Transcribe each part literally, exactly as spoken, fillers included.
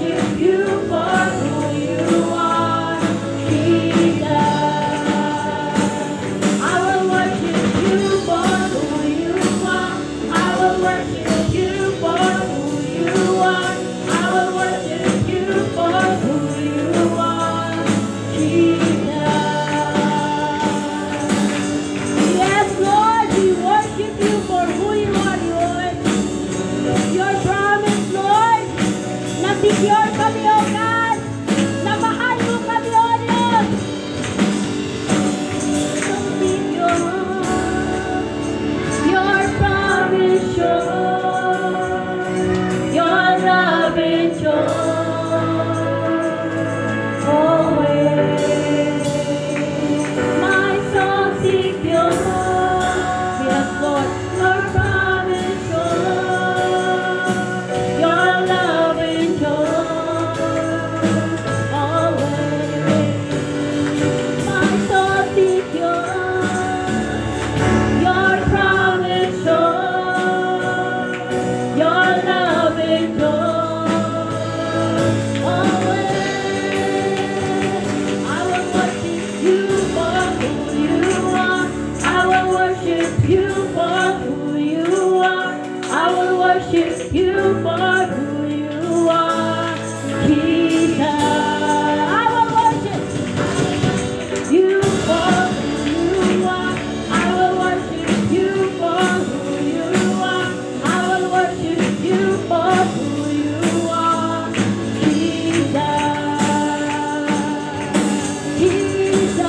worship you for who you are, Jesus. I will worship you for who you are. I will worship you for who you are. I will worship you for who you are, Jesus. Yes, Lord, we worship you for who you are, Lord. Your promise, Lord, na secure kami, O God, na mahal mo kami, O Diyos. So secure, your promise sure, your love ensure, always. My soul secure, yes, Lord, your promise sure, your love ensure, always. My soul secure, your promise sure, your love endures always. I will worship you for who you are. I will worship you for who you are. I will worship you for who you are, Jesus. I will worship you for who you are. I will worship you for who you are. I will worship you for who you are, Jesus. Jesus.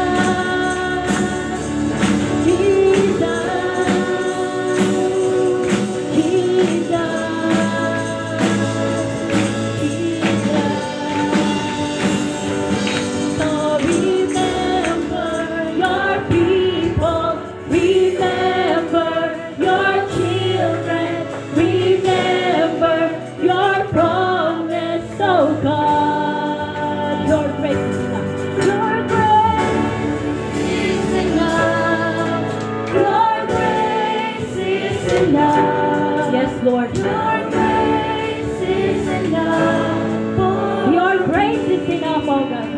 So remember your people, remember your children, remember your promise, oh God. Your grace is enough. Your grace is enough. Your grace is enough. Yes, Lord. Your grace is enough. Your grace is enough, oh God.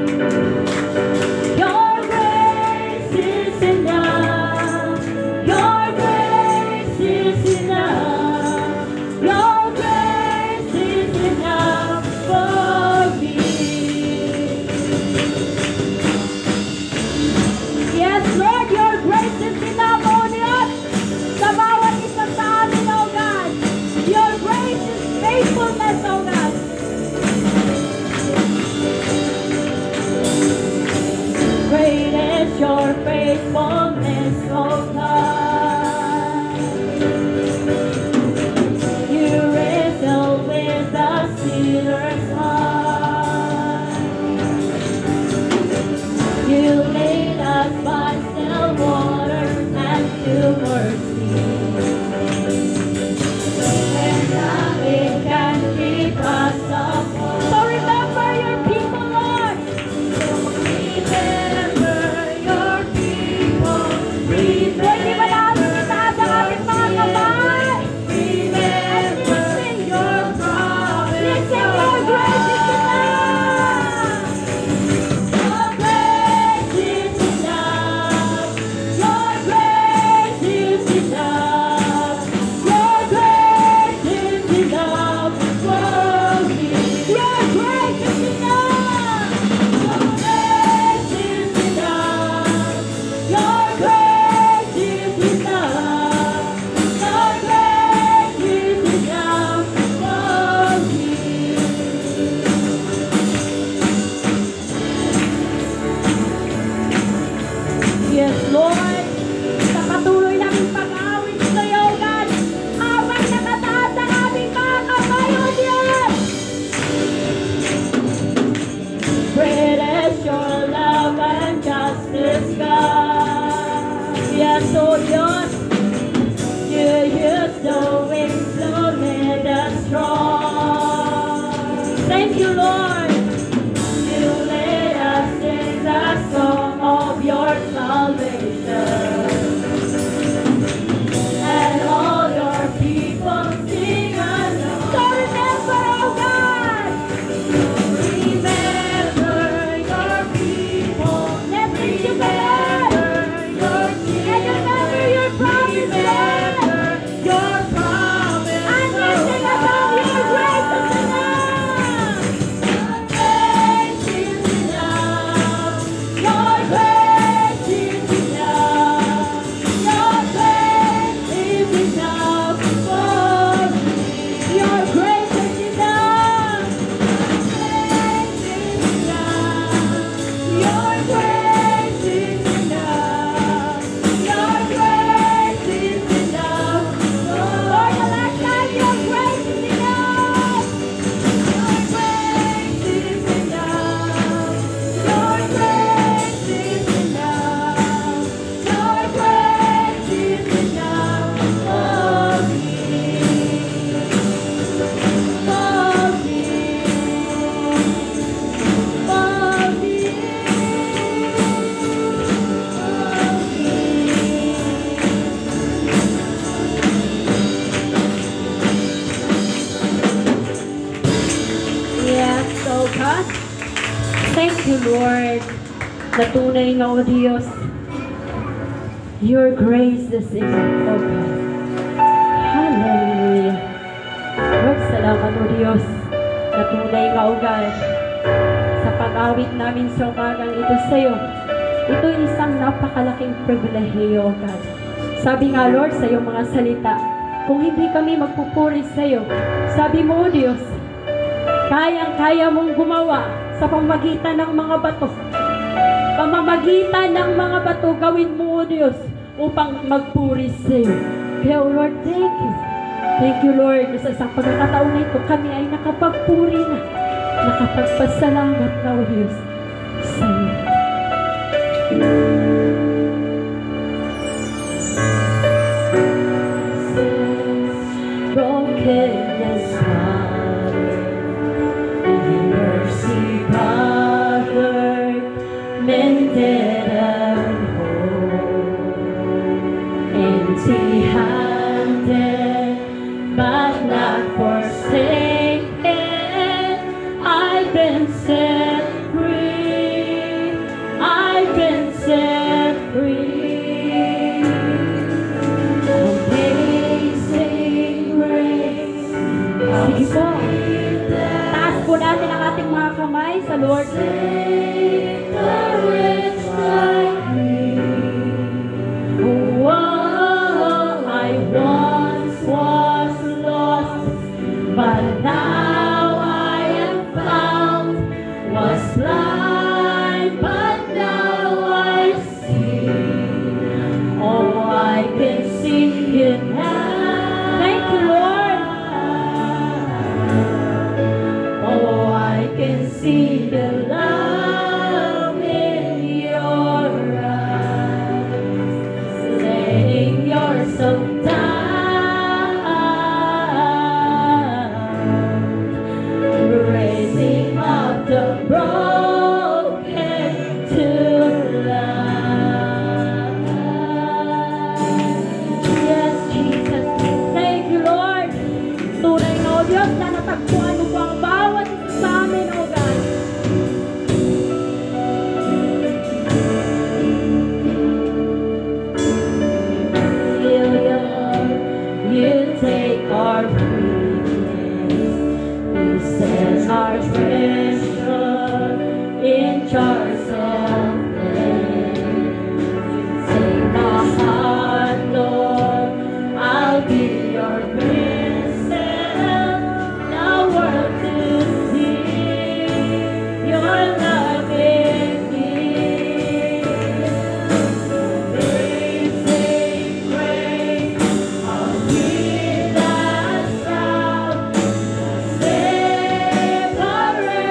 Your grace is enough. Your grace is enough. Your grace is enough for me. Yes, Lord, your grace is enough, O Diyos, sa bawat isa sa amin, O God. Your grace is faithfulness, O God. Great is your faithfulness, O God. You wrestle with the sinner's heart. You lead us by still waters and to mercy. And nothing can keep us apart. So remember your people, Lord. Remember your people. Remember itaas ang ating mga kamay. And listen your promise. Listen, your grace is enough. Your grace is enough. Your grace is enough. Your grace is enough for me. Your grace is enough. Your grace is enough. Your grace is enough. Your grace is enough for me. Yes, Lord, sa patuloy naming pag-awit sa iyo, God, habang nakataas ang aming mga kamay, O Diyos. Great is your love and justice, God. Yes, O Diyos, you use the winds to lead us strong. Thank you, Lord. You led us in the song of your salvation. And all your people sing along. So remember, oh God, Thank you, Lord, na tunay nga, O Diyos, your grace this evening, O God. Hallelujah. Lord, salamat, O Diyos, na tunay nga, O God, sa pag-awit namin sa umagang ito sa iyo. Ito isang napakalaking pribilehiyo, O God. Sabi nga, Lord, sa iyong mga salita, kung hindi kami magpupuri sa iyo, sabi mo, O Diyos, kayang-kaya mong gumawa sa pamamagitan ng mga bato. Pamamagitan ng mga bato, gawin mo, O Diyos, upang magpuri sa iyo. Kaya, O Lord, thank you. Thank you, Lord, sa isang pagkakataon na ito, kami ay nakapagpuri na, nakapagpasalamat na, O Diyos, sa iyo. Broken and scarred, in mercy covered, mended and whole, empty-handed, but not forsaken. I've been set free. I've been set free. Amazing grace. Sige po. Taas po natin ang ating mga kamay sa Lord. Take the rich like me. Oh, I once was lost, but now I am found. Was blind, but now I see. Oh, I can see it now. Thank you, Lord. Oh, I can see the love in your eyes, letting yourself down, raising up the broken to life. Yes, Jesus. Thank you, Lord. Tunay na, O Diyos, na natagpuan mo po ang bawat isa sa amin, O God. You take our weakness, you set our treasure in jars of clay. You take my heart, Lord, I'll be your princess. The world to see your love in me. Amazing grace, how sweet the sound that saved a wretch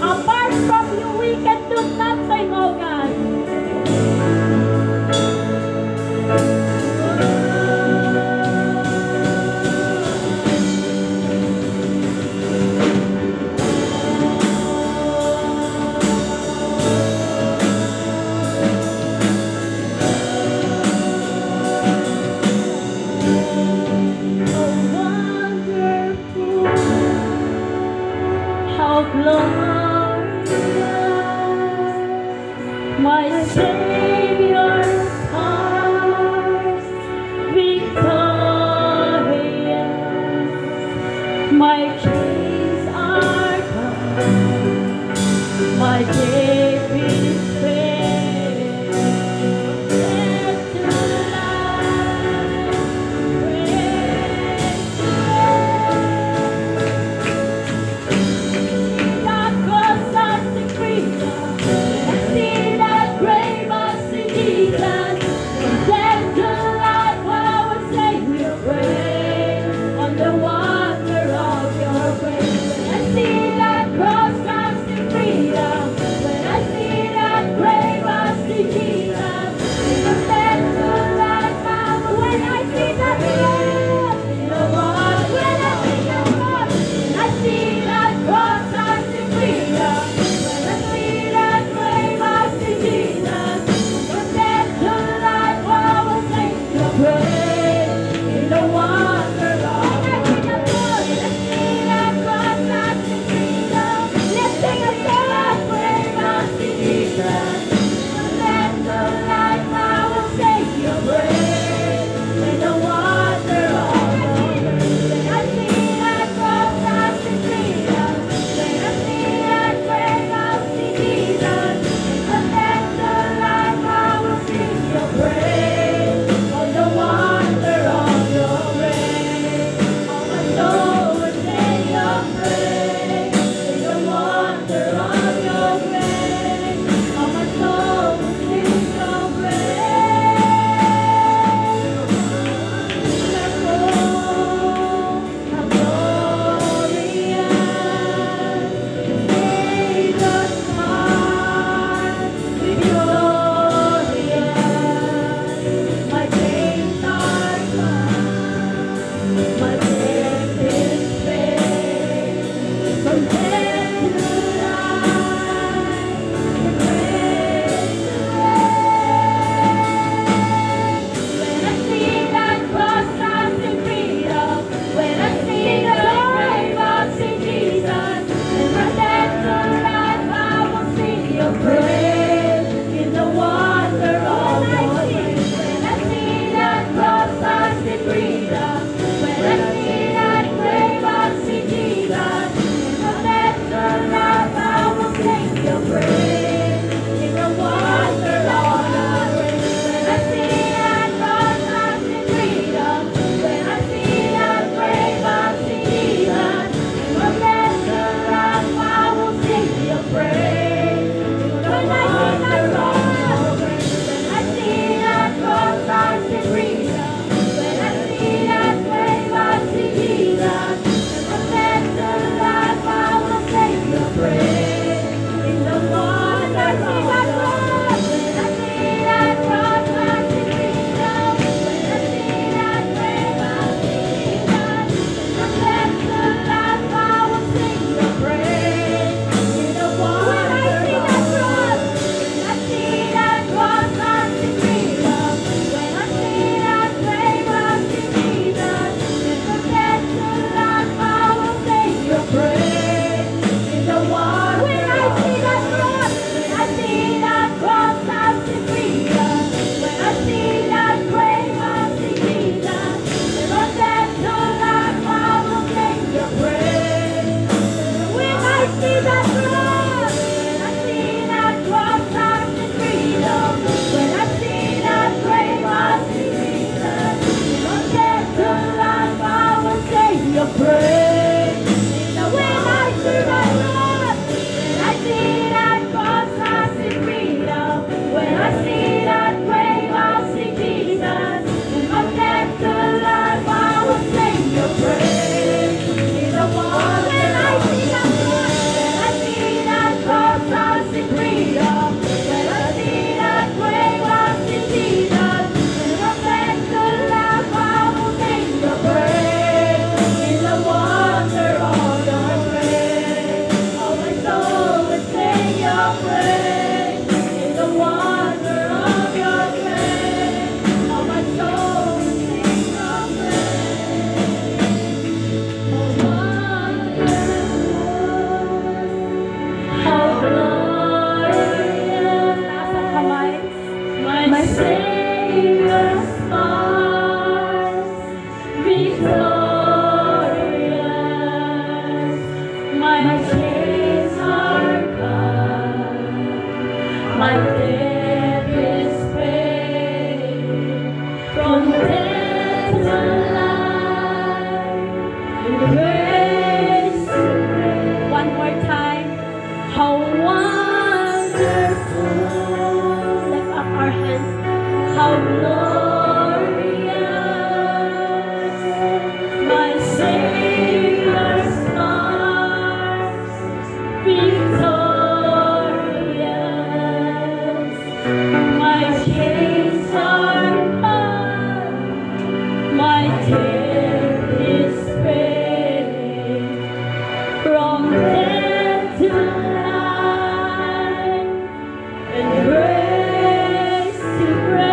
Apart from you, we can do nothing, oh God. How glorious, my Savior's heart, victorious. My chains are gone, my grave is faded. Death to life, praise to My chains are gone. My debt is paid. From death to life. And grace to grace. One more time. How wonderful. Lift up our hands. How glorious. My Savior's arms. Victorious. My chains are gone. My debt is paid. From death to life. And grace to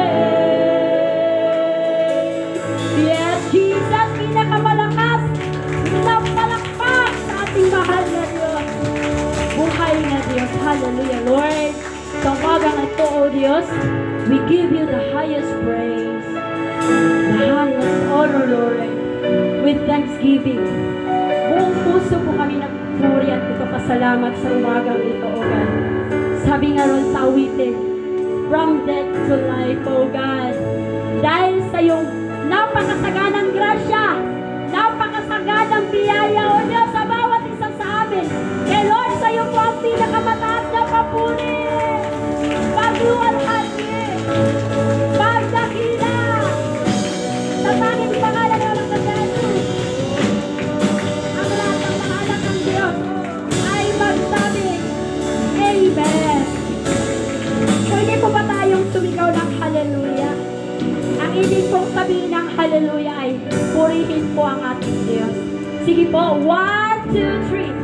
grace. Yes, Jesus, pinakamalakas na palakpak sa ating mahal na Diyos. Buhay na Diyos. Hallelujah, Lord. Sa umagang ito, O Diyos, we give you the highest praise, the highest honor, Lord, with thanksgiving. Buong puso po kami nagpupuri at nagpapasalamat sa umagang ito, O God. Sabi nga ron sa awitin, from death to life, O God. Dahil sa iyong napakasaganang grasya, napakasaganang biyaya, O Diyos, sa bawat isa sa amin. Kaya Lord, sa iyo po ang pinakamataas na papuri. Pagluwalhati, pagdakila, sa tanging pangalan ng mga Jesus. Ang lahat ng pangalan ng Diyos ay magsabi, Amen. Pwede po ba tayong sumigaw ng hallelujah? Ang ibig pong sabihin ng hallelujah ay purihin po ang ating Diyos. Sige po, one, two, three.